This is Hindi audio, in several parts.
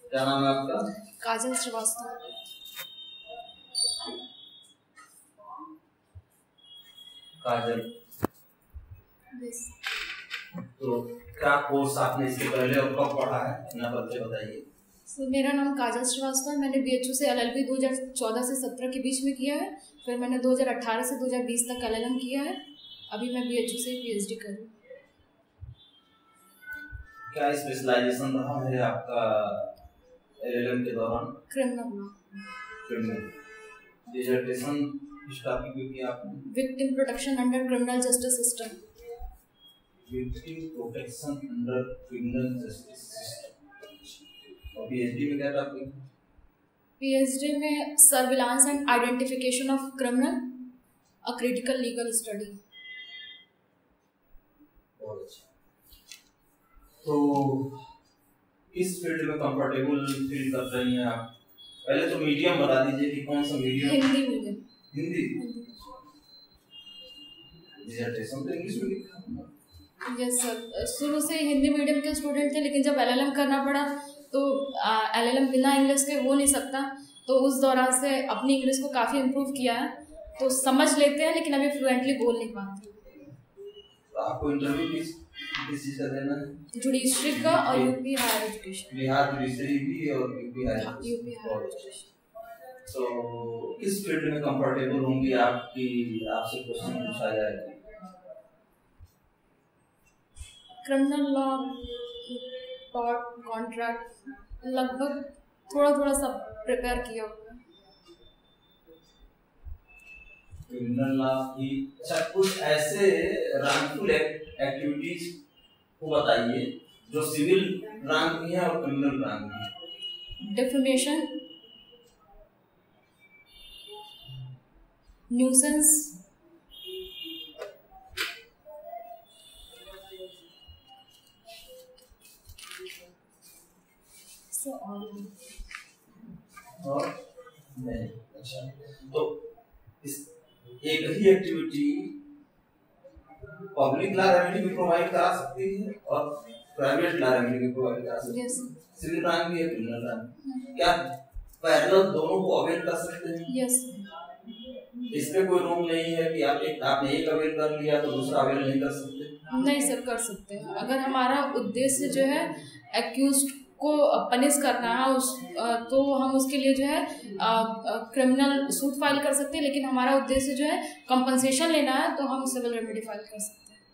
क्या नाम है आपका? काजल श्रीवास्तव। काजल, yes. तो क्या कोर्स आपने इससे पहले और कब पढ़ा है, अपना परिचय बताइए। मेरा नाम काजल श्रीवास्तव है। मैंने BHU से LLB 2014 से 17 के बीच में किया है। फिर मैंने 2018 से 2020 तक LLM किया है। अभी मैं BHU से PhD कर रही हूँ। क्या स्पेशलाइजेशन रहा है आपका LLM के दौरान? Criminal law. क्रिमिनल डिसर्टेशन इस टॉपिक पे किया आपने? Victim protection under criminal justice system. Victim protection under criminal justice system. और PhD में क्या टॉपिक? PhD में surveillance and identification of criminal, a critical legal study. बहुत अच्छा। तो किस फील्ड में कंफर्टेबल फील कर रही हैं आप? पहले तो मीडियम बता दीजिए कि कौन सा medium? Hindi medium. Hindi. Dissertation तो इंग्लिश में लिखा है। यस सर, शुरू से हिंदी मीडियम के स्टूडेंट थे, लेकिन जब LLM करना पड़ा तो LLM बिना इंग्लिश के हो नहीं सकता। तो उस दौरान से अपनी इंग्लिश को काफ़ी इम्प्रूव किया है, तो समझ लेते हैं लेकिन अभी फ्लुएंटली बोल नहीं पाते। तो आपको इंटरव्यू किस चीज़ का देना है? जुडिशरी का और UP higher education. Bihar judiciary भी और यूपी हायर एजुकेशन। तो किस फील्ड में कंफर्टेबल होंगी आपकी, आपसे क्वेश्चन पूछा जाएगा? क्रिमिनल लॉ, टॉर्ट, कॉन्ट्रैक्ट, लगभग थोड़ा थोड़ा सब प्रिपेयर किया हुआ है। क्रिमिनल लॉ की अच्छा, कुछ ऐसे रॉन्गफुल एक्टिविटीज को बताइए जो सिविल रैंक भी है और क्रिमिनल रैंक भी है। डिफेमेशन, न्यूसेंस, और नहीं। अच्छा, तो इस एक ही एक्टिविटी पब्लिक लॉ रेमेडी भी प्रोवाइड करा सकती है और प्राइवेट लॉ रेमेडी भी प्रोवाइड करा सकती है। सिविल रैंक भी है, क्रिमिनल रैंक, क्या पैरेलल दोनों को अवेल कर सकते हैं? यस। इसमें कोई रूल नहीं है कि आपने एक अवेल कर लिया तो दूसरा अवेल नहीं कर सकते? नहीं सर, कर सकते हैं। अगर हमारा उद्देश्य जो है एक्यूज्ड को पनिश करना है तो हम उसके लिए जो है क्रिमिनल सूट फाइल कर सकते हैं, लेकिन हमारा उद्देश्य जो है कंपनसेशन लेना है तो हम सिविल रेमेडी फाइल कर सकते हैं।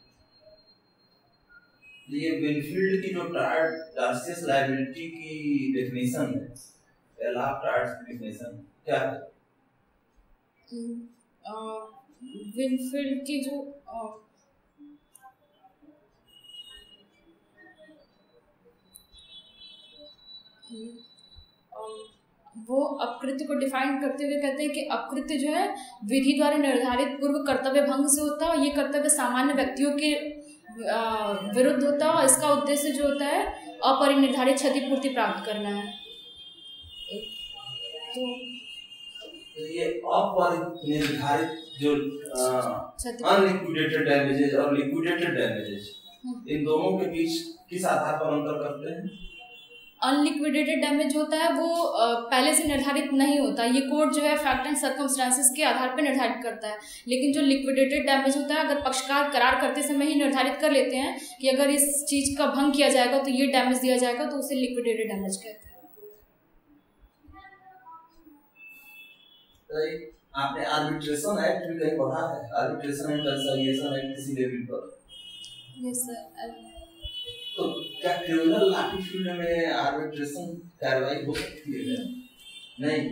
ये विनफील्ड की जो टार्सियस लायबिलिटी की डेफिनेशन है, टार्स की डेफिनेशन क्या है? विनफील्ड की जो वो अपकृत्य को डिफाइन करते हुए कहते हैं कि अपकृत्य जो है विधि द्वारा निर्धारित पूर्व कर्तव्य भंग से होता है और ये कर्तव्य सामान्य व्यक्तियों के विरुद्ध होता है और इसका उद्देश्य जो होता है अपरिनिर्धारित क्षतिपूर्ति प्राप्त करना है। तो ये अपरिनिर्धारित जो अनलिक्विडेटेड डैमेजेज और लिक्विडेटेड डैमेजेज, इन दोनों के बीच किस आधार पर अंतर करते हैं? अनलिक्विडेटेड डैमेज होता है वो पहले से निर्धारित नहीं होता, ये कोर्ट जो है फैक्ट एंड सर्कमस्टेंसेस के आधार पर निर्धारित करता है। लेकिन जो लिक्विडेटेड डैमेज होता है, अगर पक्षकार करार करते समय ही निर्धारित कर लेते हैं कि अगर इस चीज का भंग किया जाएगा तो ये डैमेज दिया जाएगा, तो उसे लिक्विडेटेड डैमेज कहते हैं। आपने आर्बिट्रेशन एक्ट भी कहीं पढ़ा है? आर्बिट्रेशन एंड कंसालिडेशन एक्ट किसी लेवल पर? Yes sir. तो क्या क्रिमिनल लॉ की फील्ड में आर्बिट्रेशन कार्रवाई हो सकती है? नहीं।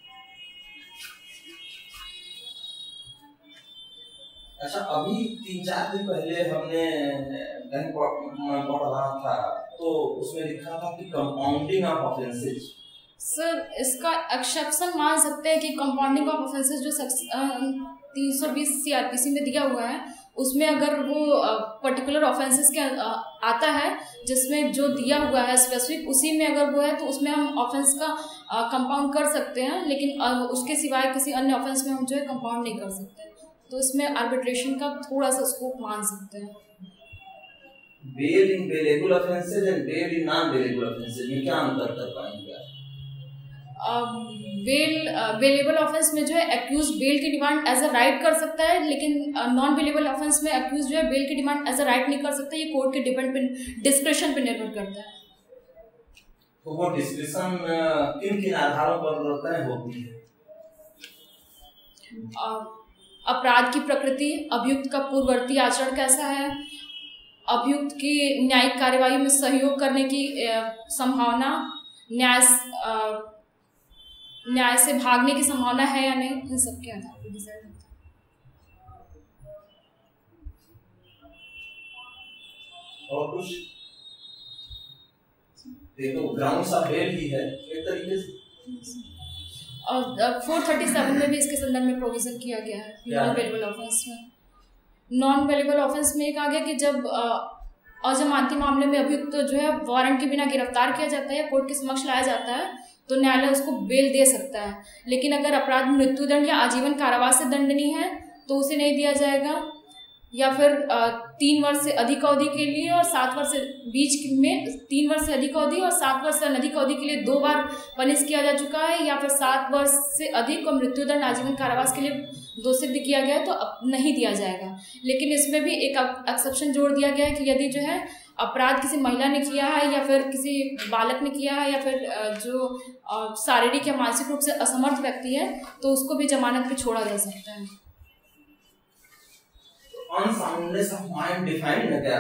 अच्छा, अभी 3-4 दिन पहले हमने कहीं पढ़ रहा था तो उसमें लिखा था कि कंपाउंडिंग ऑफ ऑफेंसेस। सर, इसका एक्सेप्शन मान सकते हैं कि कंपाउंडिंग ऑफ ऑफेंसेस जो 320 CRPC में दिया हुआ है, उसमें अगर वो पर्टिकुलर ऑफेंसेस के आता है जिसमें जो दिया हुआ है स्पेसिफिक, उसी में अगर वो है तो उसमें हम ऑफेंस का कंपाउंड कर सकते हैं, लेकिन उसके सिवाय किसी अन्य ऑफेंस में हम जो है कंपाउंड नहीं कर सकते। तो इसमें आर्बिट्रेशन का थोड़ा सा स्कोप मान सकते हैं। Bail in bailable offences and bail in non bailable offences में क्या अंतर कर पाएंगे आप? बेलेबल ऑफेंस में जो है एक्यूज बेल की डिमांड एज अ राइट कर सकता है, लेकिन नॉन बेलेबल ऑफेंस में एक्यूज जो है बेल की डिमांड एज अ राइट नहीं कर सकता। ये कोर्ट के डिस्क्रिप्शन पे निर्भर करता है। तो वो डिस्क्रिप्शन किन किन आधारों पर तय होती है? अपराध की प्रकृति, अभियुक्त का पूर्ववर्ती आचरण कैसा है, अभियुक्त की न्यायिक कार्यवाही में सहयोग करने की संभावना, न्याय से भागने की संभावना है या नहीं, इन सब के आधार पर डिसाइड होता है। और कुछ देखो ग्राउंड्स ऑफ बेल ही है एक तरीके से, और 437 में भी इसके संदर्भ में प्रोविजन किया गया है नॉन बेलेबल ऑफेंस में। नॉन बेलेबल ऑफेंस में कहा गया कि जब अजमानती मामले में अभियुक्त जो है वारंट के बिना गिरफ्तार किया जाता है या कोर्ट के समक्ष लाया जाता है तो न्यायालय उसको बेल दे सकता है, लेकिन अगर अपराध मृत्युदंड या आजीवन कारावास से दंडनीय है तो उसे नहीं दिया जाएगा, या फिर 3 वर्ष से अधिक अवधि के लिए और 7 वर्ष से बीच में 3 वर्ष से अधिक अवधि और 7 वर्ष से अधिक अवधि के लिए 2 बार पनिश किया जा चुका है, या फिर 7 वर्ष से अधिक और मृत्युदंड आजीवन कारावास के लिए दोषित किया गया है तो अब नहीं दिया जाएगा। लेकिन इसमें भी एक एक्सेप्शन जोड़ दिया गया है कि यदि जो है अपराध किसी महिला ने किया है या फिर किसी बालक ने किया है या फिर जो शारीरिक या मानसिक रूप से असमर्थ व्यक्ति है तो उसको भी जमानत पे छोड़ा जा सकता है। अनसाउंडनेस ऑफ माइंड डिफाइंड है क्या?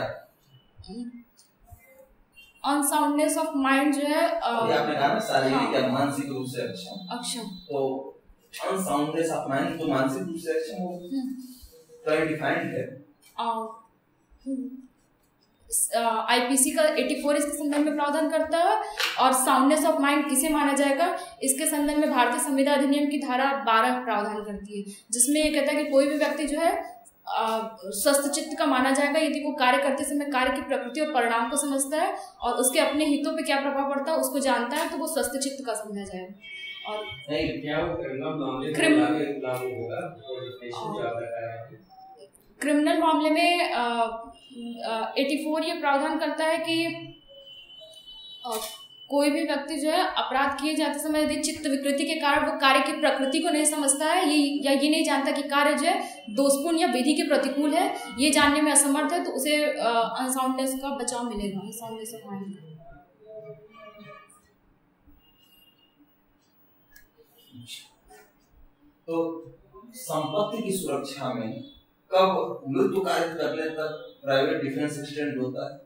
अनसाउंडनेस ऑफ माइंड जो है आपने कहा ना शारीरिक या मानसिक रूप से अक्षम, तो अनसाउंडनेस ऑफ माइंड तो मानसिक रूप से अक्षम हो तो डिफाइंड है। आईपीसी का 84 इसके संदर्भ में प्रावधान करता है, और साउंडनेस ऑफ माइंड किसे माना जाएगा इसके संदर्भ में भारतीय संविधान अधिनियम की धारा 12 प्रावधान करती है, जिसमें ये कहता है कि कोई भी व्यक्ति जो है स्वस्थ चित्त का माना जाएगा यदि वो कार्य करते समय कार्य की प्रकृति और परिणाम को समझता है और उसके अपने हितों पे क्या प्रभाव पड़ता है उसको जानता है, तो वो स्वस्थ चित्त का समझा जाएगा। और नहीं क्या वो क्रिमिनल मामले में 84 ये प्रावधान करता है कि कोई भी व्यक्ति जो है अपराध किए जाते समय यदि चित्त विकृति के कारण वो कार्य की प्रकृति को नहीं समझता है ये नहीं जानता कि कार्य जो है दोषपूर्ण या विधि के प्रतिकूल है, ये जानने में असमर्थ है, तो उसे अनसाउंडनेस का बचाव मिलेगा, अनसाउंडनेस ऑफ माइंड। तो संपत्ति की सुरक्षा में कब मृत्यु कारित करने तक प्राइवेट डिफेंस एक्सटेंड होता है?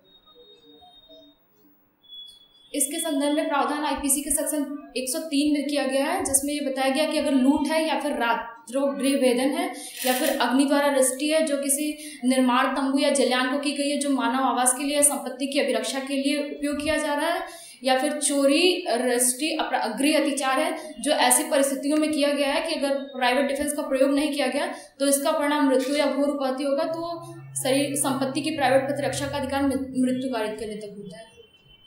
इसके संदर्भ में प्रावधान आईपीसी के सेक्शन 103 में किया गया है, जिसमें ये बताया गया कि अगर लूट है या फिर रात्रोगृह भेदन है या फिर अग्नि द्वारा रष्टि है जो किसी निर्माण तंबू या जलयान को की गई है जो मानव आवास के लिए संपत्ति की अभिरक्षा के लिए उपयोग किया जा रहा है, या फिर चोरी रष्टि गृह अतिचार है जो ऐसी परिस्थितियों में किया गया है कि अगर प्राइवेट डिफेंस का प्रयोग नहीं किया गया तो इसका परिणाम मृत्यु या घोर उपाधि होगा, तो शरीर संपत्ति की प्राइवेट प्रतिरक्षा का अधिकार मृत्यु कारित करने तक होता है।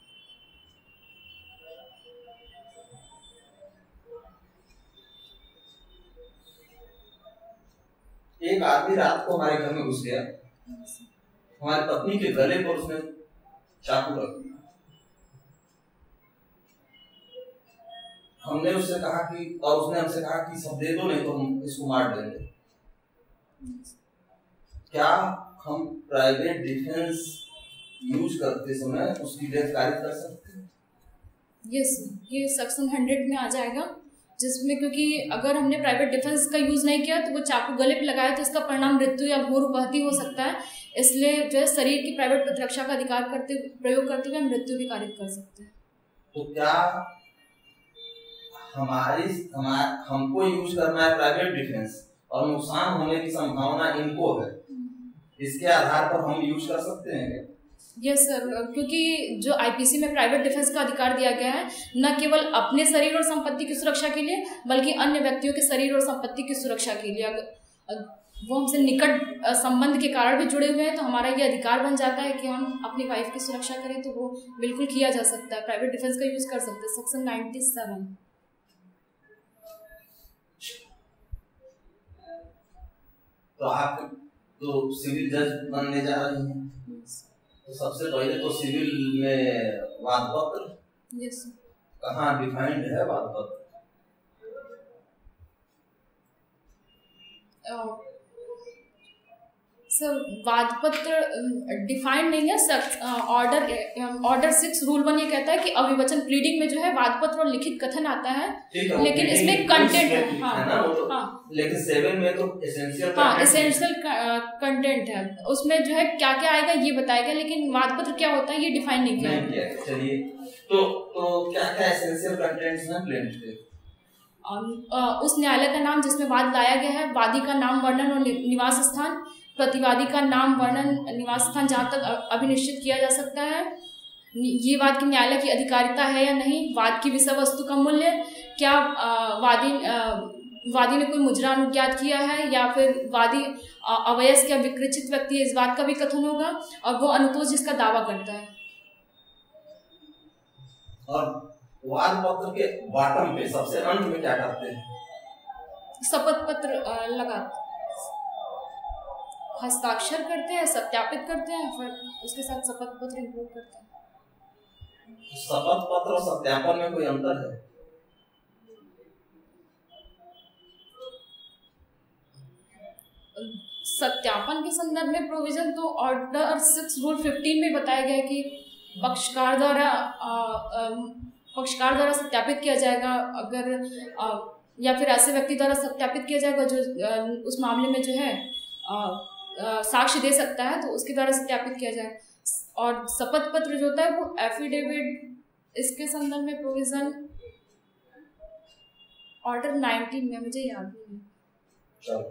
एक आदमी रात को हमारे घर में घुस गया, हमारी पत्नी के गले पर उसने चाकू रख दिया। हमने उससे कहा कि और उसने हमसे कहा कि सब दे दो नहीं तो हम इसको मार देंगे। क्या हम प्राइवेट डिफेंस यूज करते समय उसकी डेथ कारित कर सकते हैं? यस, ये सेक्शन 100 में आ जाएगा, जिसमें क्योंकि अगर हमने प्राइवेट डिफेंस का यूज नहीं किया तो वो चाकू गले पे लगाया तो इसका परिणाम मृत्यु या घोर उपाधि हो सकता है, इसलिए जो है शरीर की प्राइवेट प्रतिरक्षा का अधिकार प्रयोग करते हुए मृत्यु भी कारित कर सकते हैं। तो क्या हमको यूज करना है प्राइवेट डिफेंस और नुकसान होने की संभावना इनको है, इसके आधार पर हम यूज कर सकते हैं क्या? यस सर, क्योंकि जो आईपीसी में प्राइवेट डिफेंस का अधिकार दिया गया है न केवल अपने शरीर और संपत्ति की सुरक्षा के लिए बल्कि अन्य व्यक्तियों के शरीर और संपत्ति की सुरक्षा के लिए, अगर वो हमसे निकट संबंध के कारण भी जुड़े हुए हैं तो हमारा ये अधिकार बन जाता है कि हम अपनी वाइफ की सुरक्षा करें, तो वो बिल्कुल किया जा सकता है, प्राइवेट डिफेंस का यूज कर सकते हैं। सेक्शन 97। तो आप तो सिविल जज बनने जा रही हैं, तो सबसे पहले तो सिविल में वाद पत्र, यस कहाँ डिफाइंड है वाद पत्र? सर वाद पत्र डिफाइंड नहीं है। ऑर्डर 6 रूल 1 ये कहता है कि अविवचन प्लीडिंग में जो है वाद पत्र और लिखित कथन आता है, लेकिन इसमें कंटेंट है। हाँ, लेकिन 7 में तो एसेंशियल, हाँ एसेंशियल कंटेंट है, उसमें जो है क्या क्या आएगा ये बताएगा, लेकिन वाद पत्र क्या होता है ये डिफाइन नहीं किया। चलिए तो क्या क्या एसेंशियल कंटेंट्स हैं प्लेंट के? उस न्यायालय का नाम जिसमें वाद लाया गया है, वादी का नाम, वर्णन और निवास स्थान, प्रतिवादी का नाम, वर्णन, निवास स्थान जहाँ तक अभी निश्चित किया जा सकता है, ये वाद की न्यायालय की अधिकारिता है या नहीं, वाद की विषय वस्तु का मूल्य, क्या वादी ने कोई मुजरा अनुज्ञात किया है या फिर वादी अवयस्क या विकृचित व्यक्ति है, इस बात का भी कथन होगा, और वो अनुतोष जिसका दावा करता है। और वाद पत्र के बॉटम पे सबसे अंत में क्या करते हैं? शपथ पत्र लगाते, हस्ताक्षर करते हैं, सत्यापित करते हैं, फिर उसके साथ शपथ पत्र इंक्लूड करते हैं। शपथ पत्र और सत्यापन में कोई अंतर है? सत्यापन के संदर्भ में प्रोविजन तो ऑर्डर 6 रूल 15 में बताया गया है कि पक्षकार द्वारा सत्यापित किया जाएगा, अगर या फिर ऐसे व्यक्ति द्वारा सत्यापित किया जाएगा जो उस मामले में जो है साक्ष्य दे सकता है, तो उसके द्वारा सत्यापित किया जाए। और शपथ पत्र जो होता है वो एफिडेविट, इसके संदर्भ में प्रोविजन ऑर्डर 19 में, मुझे याद नहीं है।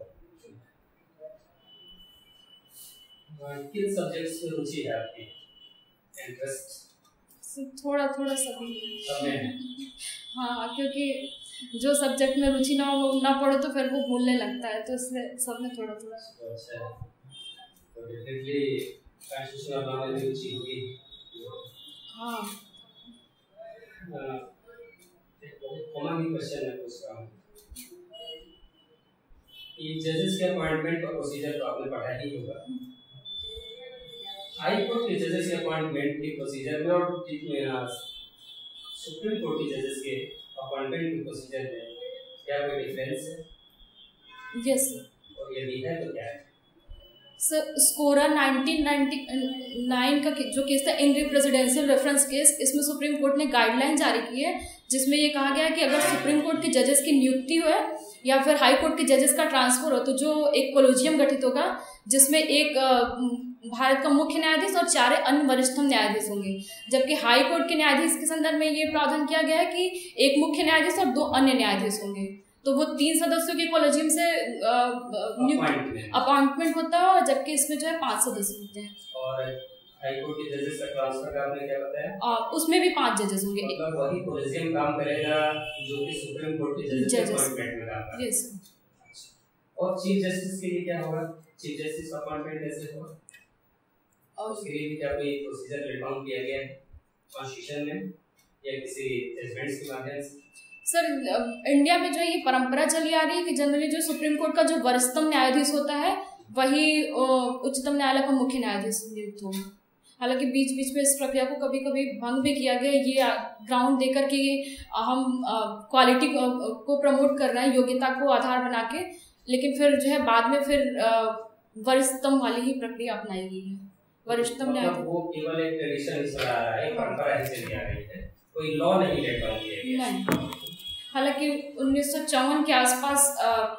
किन सब्जेक्ट्स में रुचि है आपकी, इंटरेस्ट? थोड़ा सभी सब में है। हाँ, क्योंकि जो सब्जेक्ट में रुचि ना हो वो ना पढ़ो तो फिर वो भूलने लगता है, तो इसलिए सब में थोड़ा। अच्छा, तो डेफिनेटली कॉन्स्टिट्यूशनल लॉ में रुचि होगी। हाँ, एक बहुत कॉमन क्वेश्चन है पूछ रहा हूँ कि जजेस के अपॉइंटमेंट का प्रोसीजर तो आपने पढ़ा ही होगा। हाई कोर्ट के जजेस के अपॉइंटमेंट के प्रोसीजर में और सुप्रीम कोर्ट के जजेस के अपॉइंटमेंट के प्रोसीजर में क्या कोई डिफरेंस है? Yes sir. और यदि है तो क्या है? सर स्कोरा 1999 का जो केस था, इन प्रेसिडेंशियल रेफरेंस केस, इसमें सुप्रीम कोर्ट ने गाइडलाइन जारी की है जिसमें ये कहा गया है कि अगर सुप्रीम कोर्ट के जजेस की नियुक्ति हो या फिर हाई कोर्ट के जजेस का ट्रांसफर हो, तो जो एक कोलोजियम गठित होगा जिसमें एक भारत का मुख्य न्यायाधीश और 4 अन्य वरिष्ठतम न्यायाधीश होंगे, जबकि हाई कोर्ट के न्यायाधीश के संदर्भ में ये प्रावधान किया गया है कि एक मुख्य न्यायाधीश और 2 अन्य न्यायाधीश होंगे। तो वो 3 सदस्यों के कोलेजियम से अपॉइंटमेंट होता है, और जबकि इसमें जो है 5 सदस्य होते हैं। और हाई कोर्ट के जजेस का ट्रांसफर का आपने क्या बताया? उसमें भी 5 जजेस होंगे। मतलब वही कोलेजियम काम करेगा जो कि सुप्रीम कोर्ट के जजेस के अपॉइंटमेंट में काम करेगा। यस। और चीफ जस्टिस के लिए क्या होगा? चीफ जस्टिस का अपॉइंटमेंट कैसे होगा? और उसके लिए क्या कोई प्रोसीजर लेट डाउन किया गया है कॉन्स्टिट्यूशन में या किसी जजमेंट्स के माध्यम से? सर इंडिया में जो ये परंपरा चली आ रही है कि जनरली जो सुप्रीम कोर्ट का जो वरिष्ठतम न्यायाधीश होता है वही उच्चतम न्यायालय का मुख्य न्यायाधीश नियुक्त होगा। हालांकि बीच बीच में इस प्रक्रिया को कभी कभी भंग भी किया गया, ये ग्राउंड देकर कि हम क्वालिटी को प्रमोट कर रहे हैं, योग्यता को आधार बना के, लेकिन फिर जो है बाद में फिर वरिष्ठतम वाली ही प्रक्रिया अपनाई गई है। वरिष्ठतम न्यायाधीश वो केवल एक ट्रेडिशन ही चला रहा है, परंपरा ही चली आ रही है, कोई लॉ नहीं लेट डाउन किया गया। नहीं, हालांकि 1954 के आसपास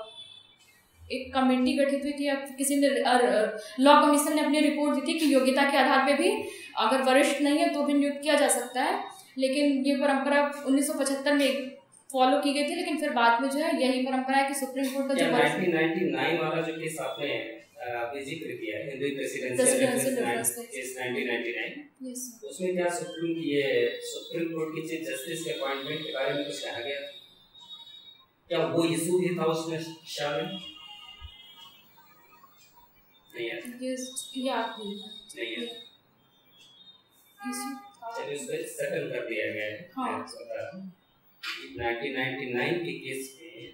एक कमेटी गठित हुई थी, या किसी ने लॉ कमीशन ने अपनी रिपोर्ट दी थी कि योग्यता के आधार पे भी अगर वरिष्ठ नहीं है तो भी नियुक्त किया जा सकता है, लेकिन ये परंपरा 1975 में फॉलो की गई थी, लेकिन फिर बाद में जो है यही परंपरा है कि सुप्रीम कोर्ट का जो 1999 वाला जो केस आपने जिक्र किया है, हिंदू प्रेसिडेंशियल रेफरेंस केस 1999, उसमें क्या सुप्रीम कोर्ट की चीफ जस्टिस के अपॉइंटमेंट के बारे में कुछ कहा गया? क्या वो इशू भी था उसमें शामिल? नहीं है। नहीं है। चलिए उसको सेटल कर दिया गया है। हाँ। 1999 के केस में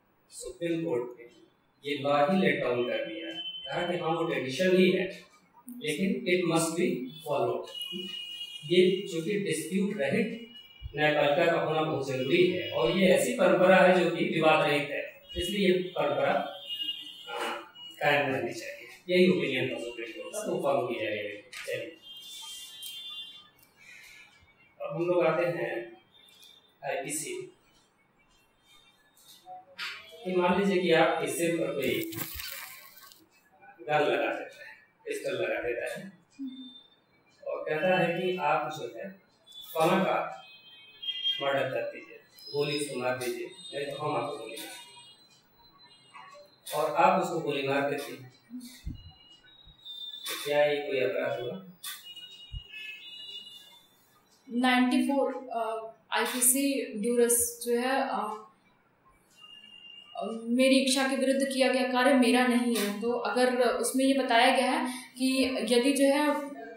सुप्रीम कोर्ट ने ये लॉ ही लेट डाउन कर दिया, कहा कि हाँ वो ट्रेडिशन ही है, लेकिन इट मस्ट बी फॉलोड। ये चूंकि डिस्प्यूट रहित न्यायपालिका का होना बहुत जरूरी है और ये ऐसी परंपरा है जो कि विवाद रहित है, इसलिए ये परंपरा कायम रहनी चाहिए। यही ओपिनियन था सुप्रीम कोर्ट का, तो फॉलो की जाएगी। चलिए अब हम लोग आते हैं आईपीसी। मान लीजिए कि आप किसी पर कोई गन लगा देता है, पिस्टल लगा देता है और कहता है कि आप जो है फलां का मर्डर कर दीजिए, गोली उसको मार दीजिए, नहीं तो हम आपको गोली मार, और आप उसको गोली मार देते हैं, तो क्या ये कोई अपराध हुआ? 94 आईपीसी ड्यूरस जो है मेरी इच्छा के विरुद्ध किया गया कार्य मेरा नहीं है। तो अगर उसमें ये बताया गया है कि यदि जो है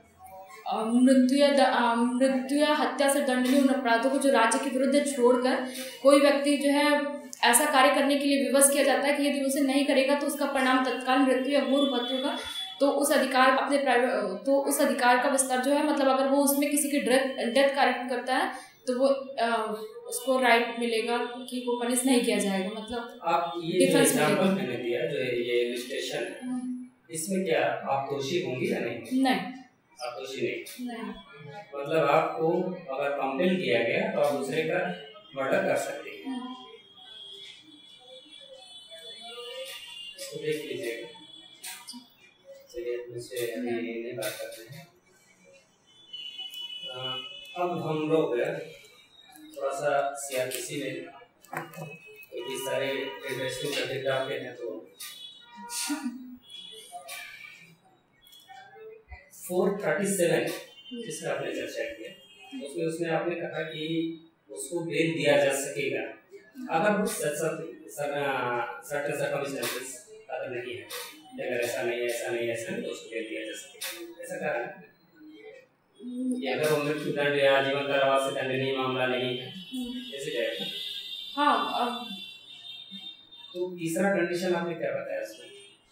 मृत्यु या हत्या से दंडनीय उन अपराधों को जो राज्य के विरुद्ध छोड़कर कोई व्यक्ति जो है ऐसा कार्य करने के लिए विवश किया जाता है कि यदि उसे नहीं करेगा तो उसका परिणाम तत्काल मृत्यु या घोर मृत्यु होगा, तो उस अधिकार का विस्तार जो है, मतलब अगर वो उसमें किसी की डेथ कार्य करता है तो वो उसको राइट मिलेगा कि वो पनिश नहीं किया जाएगा। मतलब आप ये जो एग्जांपल मैंने दिया जो ये इलस्ट्रेशन है, इसमें क्या आप दोषी होंगी या नहीं? नहीं, आप दोषी नहीं। मतलब आपको अगर कंपेल किया गया तो आप दूसरे का मर्डर कर सकते हैं। इसको देख लीजिएगा। चलिए मुझसे नहीं बात करते हैं। अब हम लोग थोड़ा सा सीआरपीसी में क्योंकि सारे इंटरेस्टिंग सब्जेक्ट आते हैं तो 437 जिसका आपने चर्चा किया उसमें आपने कहा कि उसको बेल दिया जा सकेगा अगर वो सर्कमस्टेंसेस अगर नहीं है, अगर ऐसा नहीं तो उसको बेल दिया जा सकेगा। ऐसा कहा है कि अगर वो मृत्यु दंड या जीवन कारावास से दंडनीय मामला नहीं है ऐसे जाएगा। हाँ, तो तीसरा कंडीशन आपने क्या बताया इसमें?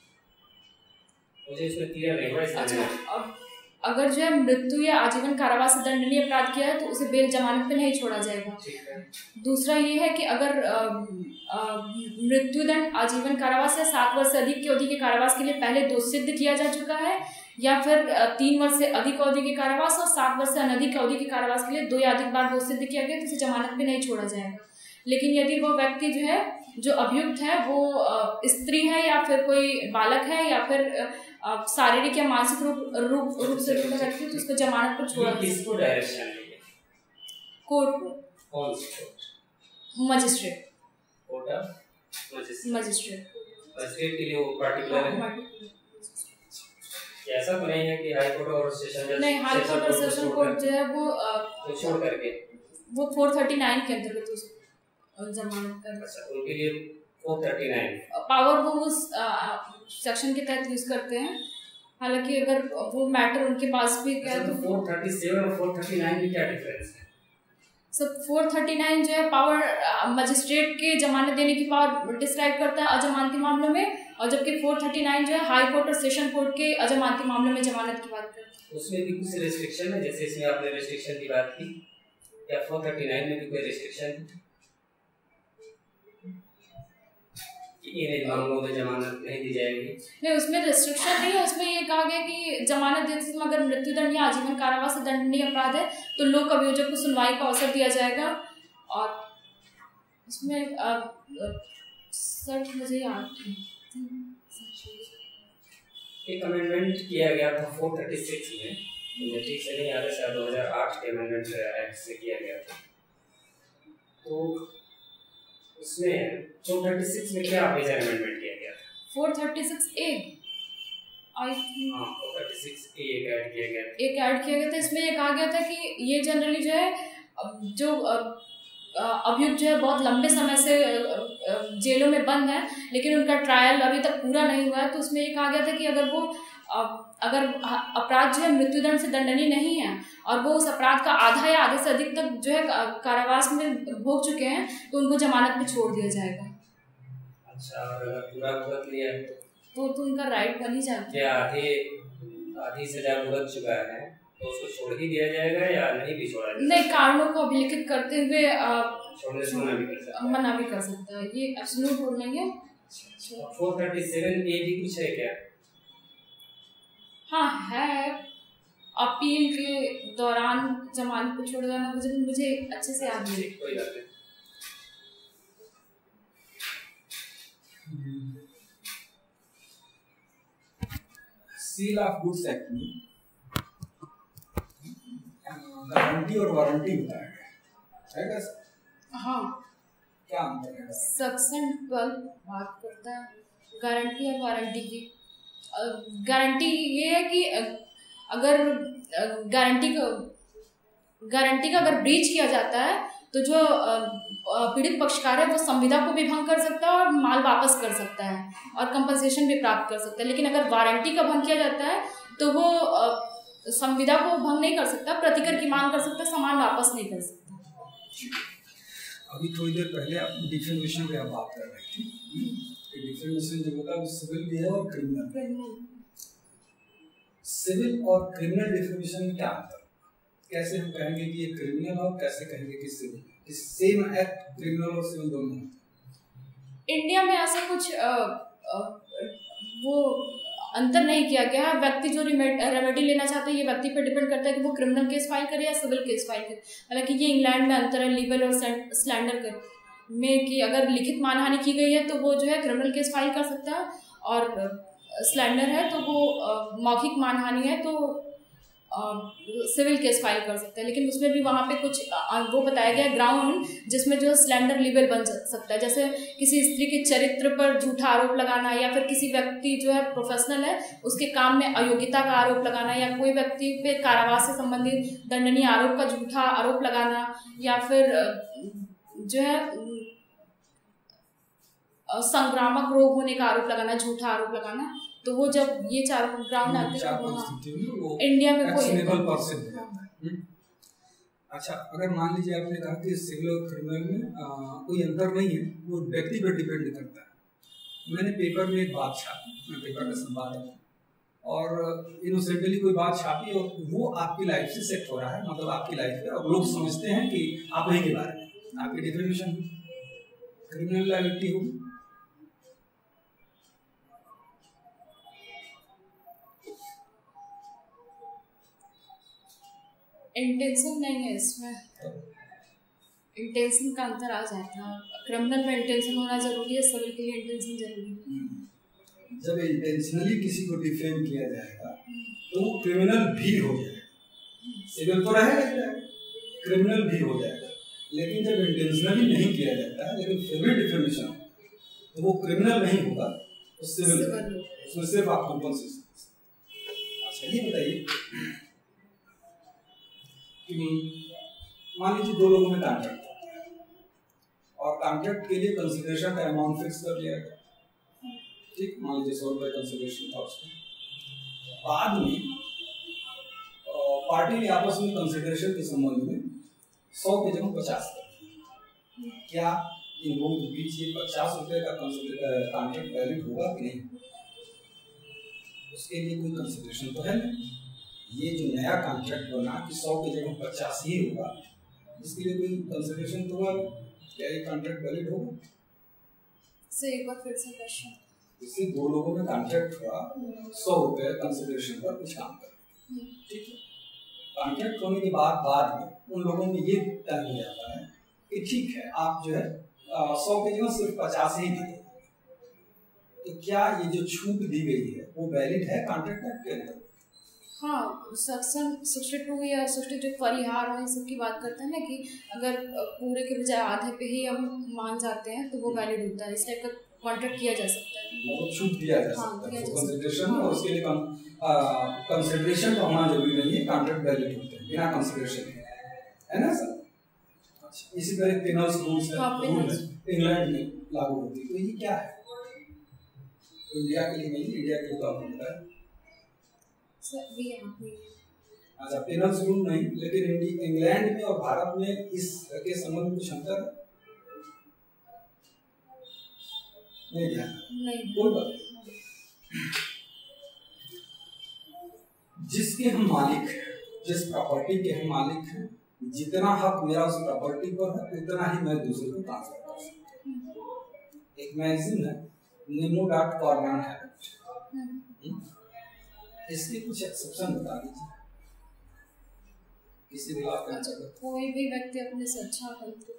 मुझे इसमें क्लियर नहीं हुआ। अच्छा, अगर जो है मृत्यु या आजीवन कारावास से दंडनीय अपराध किया है तो उसे बेल जमानत पे नहीं छोड़ा जाएगा। दूसरा ये है कि अगर मृत्युदंड, आजीवन कारावास या 7 वर्ष से अधिक की अवधि के कारावास के लिए पहले दोष सिद्ध किया जा चुका है, या फिर 3 वर्ष से अधिक अवधि के कारावास और 7 वर्ष से अनधिक अवधि के कारावास के लिए 2 या अधिक बार दोष सिद्ध किया गया तो उसे जमानत पे नहीं छोड़ा जाएगा। लेकिन यदि वो व्यक्ति जो है जो अभियुक्त है वो स्त्री है या फिर कोई बालक है या फिर शारीरिक या मानसिक रूप से व्यक्ति, तो उसको जमानत पर छोड़ा किसको डायरेक्शन है? कोर्ट को। कौन सी court? Magistrate. Court of magistrate के लिए वो पर्टिकुलर है। ऐसा तो नहीं है कि हाई कोर्ट और सेशन जज? नहीं, हाई कोर्ट और सेशन कोर्ट जो है वो छोड़ करके वो 439 के अंतर्गत जमानत कर। अच्छा, उनके लिए 439 पावर वो उस सेक्शन के तहत यूज करते हैं। हालांकि अगर वो मैटर उनके पास भी क्या तो 437 और 439 में क्या डिफरेंस है? सब 439 जो है पावर मजिस्ट्रेट के जमानत देने की पावर डिस्क्राइब करता है अजमानती मामलों में, और जबकि 439 जो है हाई कोर्ट और सेशन कोर्ट के अजमानती मामलों में जमानत की बात करता है। उसमें भी कुछ रिस्ट्रिक्शन है, जैसे इसमें आपने रिस्ट्रिक्शन की बात की, क्या 439 में भी कोई रिस्ट्रिक्शन है? इन मामलों में जमानत नहीं दी जाएगी? नहीं, उसमें रिस्ट्रिक्शन नहीं है। उसमें ये कहा गया कि जमानत देते समय अगर मृत्युदंड या आजीवन कारावास से दंडनीय अपराध है तो लोक अभियोजक को सुनवाई का अवसर दिया जाएगा। और उसमें सर मुझे याद एक अमेंडमेंट किया गया था 436 में, मुझे ठीक से नहीं याद है, शायद 2008 के अमेंडमेंट एक्ट से किया गया था। तो उसमें 436 में क्या मेजर अमेंडमेंट किया गया था? 436A I think. हाँ, 436A एक ऐड किया गया था। इसमें ये कहा गया था कि ये जनरली जो है जो अभियुक्त जो है बहुत लंबे समय से जेलों में बंद है लेकिन उनका ट्रायल अभी तक पूरा नहीं हुआ है, तो उसमें ये कहा गया था कि अगर अपराध जो है मृत्युदंड से दंडनीय नहीं है और वो उस अपराध का आधा या आधे से अधिक तक जो है कारावास में भोग चुके हैं तो उनको जमानत पे छोड़ दिया जाएगा। अच्छा, और अगर पूरा भुगत लिया तो उनका राइट बन ही जाता है। क्या आधी सजा भुगत चुका है तो उसको छोड़ ही दिया जाएगा या नहीं भी छोड़ा जाएगा? नहीं, कारणों को अभिलिखित करते हुए छोड़ने से मना भी कर सकता है, ये एब्सोल्यूट रूल नहीं है। 437A भी कुछ है क्या? हाँ है, अपील के दौरान जमानत को छोड़ देना, मुझे अच्छे से याद नहीं। कोई बात नहीं। सील ऑफ गुड्स एक्ट में गारंटी और वारंटी बताया गया है। हाँ, क्या अंतर है? सेक्शन 12 बात करता है गारंटी और वारंटी की। गारंटी ये है कि अगर गारंटी का अगर ब्रीच किया जाता है तो जो पीड़ित पक्षकार है वो संविदा को भी भंग कर सकता है और माल वापस कर सकता है और कंपनसेशन भी प्राप्त कर सकता है। लेकिन अगर वारंटी का भंग किया जाता है तो वो संविदा को भंग नहीं कर सकता, प्रतिकर की मांग कर सकता, सामान वापस नहीं कर सकता। अभी थोड़ी देर पहले आप डिफेमेशन पे बात कर रही थी। डिफेमेशन जो होता है वो सिविल भी है और क्रिमिनल। सिविल और क्रिमिनल डिफेमेशन में क्या अंतर? कैसे हम कहेंगे कि ये क्रिमिनल और कैसे कहेंगे कि सिविल? इस सेम एक्ट क्रिमिनल और सिविल दोनों हैं। इंडिया में ऐसा कुछ वो अंतर नहीं किया गया है। व्यक्ति जो रेमेडी लेना चाहता है ये व्यक्ति पे डिपेंड करता है कि वो क्रिमिनल केस फाइल करे या सिविल केस फाइल करे। हालांकि ये इंग्लैंड में अंतर है लीगल और स्लैंडर में कि अगर लिखित मानहानि की गई है तो वो जो है क्रिमिनल केस फाइल कर सकता है, और स्लैंडर है तो वो मौखिक मानहानि है तो सिविल केस फाइल कर सकते हैं। लेकिन उसमें भी वहाँ पे कुछ वो बताया गया ग्राउंड जिसमें जो स्लैंडर लिबल बन सकता है, जैसे किसी स्त्री के चरित्र पर झूठा आरोप लगाना, या फिर किसी व्यक्ति जो है प्रोफेशनल है उसके काम में अयोग्यता का आरोप लगाना, या कोई व्यक्ति पे कारावास से संबंधित दंडनीय आरोप का झूठा आरोप लगाना, या फिर जो है संक्रामक रोग होने का आरोप लगाना, झूठा आरोप लगाना। तो वो जब ये चारों ग्राउंड आते हैं तो इंडिया में कोई अच्छा, अगर मान लीजिए आपने कहा कि सिविल और क्रिमिनल में कोई अंतर नहीं है, वो व्यक्ति पर डिपेंड करता है। मैंने पेपर में एक बात छापी, मैं पेपर का संपादक हूँ, और इनोसेंटली कोई बात छापी और वो आपकी लाइफ से सेट हो रहा है, मतलब आपकी लाइफ है, और लोग समझते हैं कि आप वही के बारे में, आपकी डिफेमेशन क्रिमिनल लायबिलिटी होगी। इंटेंशन नहीं है इसमें, इंटेंशन का अंतर आ जाता है। क्रिमिनल में इंटेंशन होना जरूरी है, सिविल के लिए इंटेंशन जरूरी है। जब इंटेंशनली किसी को डिफेम किया जाएगा तो वो क्रिमिनल भी हो जाएगा, सिविल तो रहेगा, क्रिमिनल भी हो जाएगा। लेकिन जब इंटेंशनली नहीं किया जाता है लेकिन सिविल डिफेमेशन तो वो क्रिमिनल नहीं होगा, तो सिविल उसमें सिर्फ आप कंपनसेशन। अच्छा, ये बताइए मान लीजिए दो लोगों में कॉन्ट्रैक्ट और कॉन्ट्रैक्ट के लिए कंसिडरेशन का अमाउंट फिक्स कर लिया गया, ठीक, मान लीजिए 100 रुपये कंसिडरेशन था उसमें। बाद में पार्टी ने आपस में कंसिडरेशन के संबंध में 100 की जगह 50 कर, क्या इन लोगों के बीच ये 50 रुपये का कॉन्ट्रैक्ट वैलिड होगा कि नहीं? उसके लिए कोई कंसिडरेशन तो है नहीं। ये जो नया कॉन्ट्रैक्ट बना कि 100 की जगह 50 ही होगा, इसके लिए कोई कंसिडरेशन तो है, क्या ये कॉन्ट्रैक्ट वैलिड होगा? सर एक बार फिर से क्वेश्चन। इससे दो लोगों में कॉन्ट्रैक्ट हुआ 100 रुपये कंसिडरेशन पर कुछ काम कर, ठीक है। कॉन्ट्रैक्ट होने के बाद में उन लोगों में ये तय हो जाता है कि ठीक है आप जो है 100 की जगह सिर्फ 50 ही दे, तो क्या ये जो छूट दी गई है वो वैलिड है कॉन्ट्रैक्ट एक्ट के अंदर? हाँ, सेक्शन 62 या 62 परिहार और इन सब की बात करते हैं ना कि अगर पूरे के बजाय आधे पे ही हम मान जाते हैं तो वो वैलिड होता है। इस टाइप का कॉन्ट्रैक्ट किया जा सकता है, मतलब छूट दिया जा सकता है कंसिडरेशन, और उसके लिए कंसिडरेशन तो होना जरूरी नहीं है, कॉन्ट्रैक्ट वैलिड होते हैं बिना कंसिडरेशन है ना सर? अच्छा, इसी तरह पेनल्स रूल्स है, इंग्लैंड में लागू होती है, तो ये क्या है? इंडिया के लिए नहीं, इंडिया के लिए तो आपको पता है। अच्छा, पेनल्स रूल नहीं, लेकिन इंग्लैंड में और भारत में इस के संबंध में कुछ अंतर नहीं है? कोई बात नहीं। जिसके हम मालिक हैं, जिस प्रॉपर्टी के हम मालिक हैं, जितना हक मेरा उस प्रॉपर्टी पर है उतना ही मैं दूसरे को ट्रांसफर कर सकता हूँ। एक मैगजीन है निमो.कॉर्नर हैबिट, इसके कुछ एक्सेप्शन बता दीजिए किसी भी बात का। कोई भी व्यक्ति अपने से अच्छा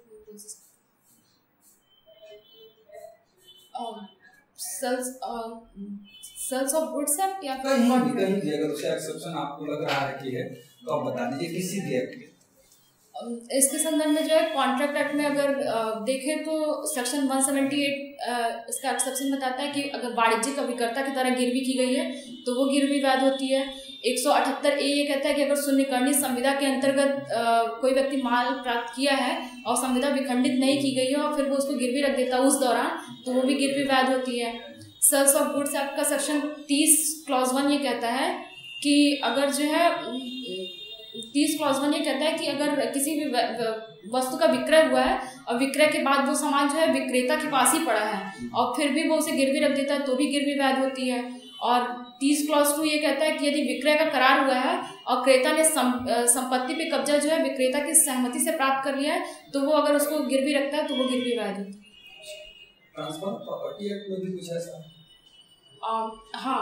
सेल्स ऑफ गुड्स है या कहीं भी अगर उसे एक्सेप्शन आपको लग रहा है कि है तो आप बता दीजिए किसी भी एक्ट में। इसके संदर्भ में जो है कॉन्ट्रैक्ट एक्ट में अगर देखें तो सेक्शन 178 इसका एक्सेप्शन बताता है कि अगर वाणिज्यिक अभिकर्ता की तरह गिरवी की गई है तो वो गिरवी वैध होती है। 178 ए ये कहता है कि अगर शून्यकर्णी संविदा के अंतर्गत कोई व्यक्ति माल प्राप्त किया है और संविदा विखंडित नहीं की गई है और फिर वो उसको गिरवी रख देता है उस दौरान, तो वो भी गिरवी वैध होती है। सेल्स ऑफ गुड्स एक्ट का सेक्शन 30 क्लॉज 1 ये कहता है कि अगर जो है 30 क्लॉज 1 ये कहता है कि अगर किसी भी वस्तु का विक्रय हुआ है और विक्रय के बाद वो सामान जो है विक्रेता के पास ही पड़ा है और फिर भी वो उसे गिरवी रख देता है तो भी गिरवी वैध होती है। और 30 क्लॉज 2 ये कहता है कि यदि विक्रय का करार हुआ है और क्रेता ने संपत्ति पे कब्जा जो है विक्रेता की सहमति से प्राप्त कर लिया है तो वो अगर उसको गिरवी रखता है तो वो गिरवी वैध होती है। ट्रांसफर प्रॉपर्टी एक्ट में भी कुछ ऐसा हाँ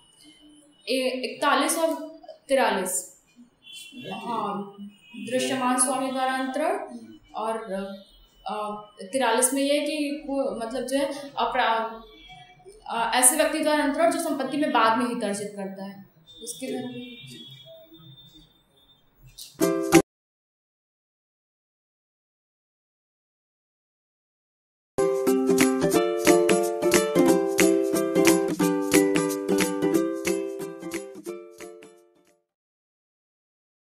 41 और 43 हाँ दृश्यमान स्वामी द्वारा अंतरण और 43 में ये कि वो मतलब जो है ऐसे व्यक्ति द्वारा अंतरण जो संपत्ति में बाद में ही दर्जित करता है उसके